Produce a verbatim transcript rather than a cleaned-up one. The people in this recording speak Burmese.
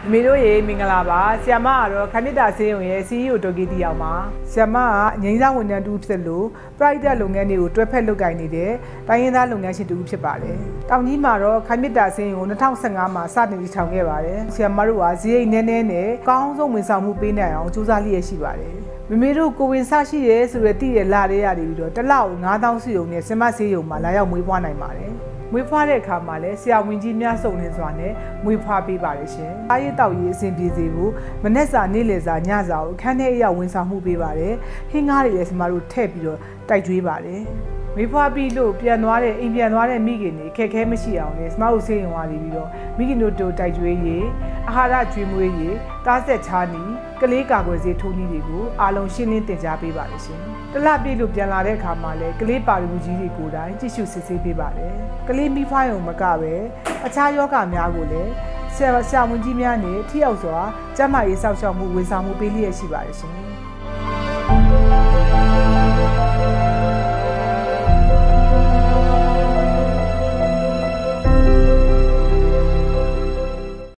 မေတို့ရေမင်္ဂလာပါဆရာမကတော့ခမစ်တာဆေးရုံရဲ့ C E O ဒေါ်ကီတီအောင်ပါဆရာမကငိမ့်စားဝန်ထမ်းတူဖြစ်လို့ private လုပ်ငန်းတွေကိုတွဲဖက်လုပ်ကိုင်နေတဲ့တိုင်းရင်းသားလုပ်ငန်းရှင်တူဖြစ်ပါတယ်တောင်ကြီးမှာတော့ခမစ်တာဆေးရုံကို၂၀၁၅မှာစတင်တည်ထောင်ခဲ့ပါတယ်ဆရာမတို့ကဈေးရိတ်နည်းနည်းနဲ့ကောင်းဆုံးဝန်ဆောင်မှုပေးနိုင်အောင်စူးစမ်းလျက်ရှိပါတယ်မမေတို့ကိုဝင်စားရှိရဲဆိုရတဲ့တည်ရလာတဲ့ရနေပြီးတော့တစ်လောက်ငါးသောင်းစီရုံနဲ့ဆင်မဆေးရုံမှာလာရောက်မွေးဖွားနိုင်ပါတယ်မွေးဖွားတဲ့အခါမှာလည်းဆရာဝန်ကြီးများစုံလင်စွာနဲ့မွေးဖွားပေးပါတယ်ရှင်။အားရတောက်ရေးအဆင်ပြေစေဖို့မနက်စာနေ့လယ်စာညစာကိုအခန်းထဲအရောက်ဝန်ဆောင်မှုပေးပါတယ်။ဟင်းကားတွေလည်းကျမတို့ထည့်ပြီးတော့တိုက်ကျွေးပါတယ်။မွေးဖွားပြီးလို့ပြန်သွားတဲ့အိမ်ပြန်သွားတဲ့မိခင်တွေခက်ခဲမရှိအောင်လေကျမတို့ဆေးရုံဝါနေပြီးတော့မိခင်တို့တို့တိုက်ကျွေးရေးအာဟာရကျွေးမွေးရေးတားဆက်ချားနီကလေးကာကွယ်ဆေးထိုးနည်းတွေကိုအားလုံးရှင်းလင်းတင်ကြားပေးပါတယ်ရှင်။တလပြည့်လို့ပြန်လာတဲ့အခါမှာလည်းကလေးပါရမူကြီးတွေကိုယ်တိုင်ကြည့်ရှုစစ်ဆေးပေးပါတယ်။ကလေးမိဖွားရုံမကပဲအခြားယောဂများကိုလည်းဆရာဆရာဝန်ကြီးများနဲ့ထိရောက်စွာကျန်းမာရေးစောင့်ရှောက်မှုဝန်ဆောင်မှုပေးလျက်ရှိပါတယ်ရှင်။